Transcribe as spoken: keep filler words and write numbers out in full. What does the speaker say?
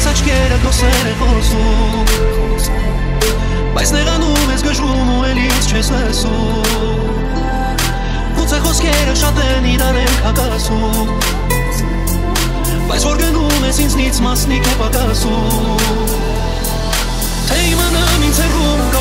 աչքերը քո սերը խոսում, բայց նեղանում ես գժում ու էլից չես լսում, գուցե խոսքերը շատ են իրար են հակասում, բայց որ գնում ես ինձնից մասնիկ է պակասում, թե իմանամ ինձ հեռում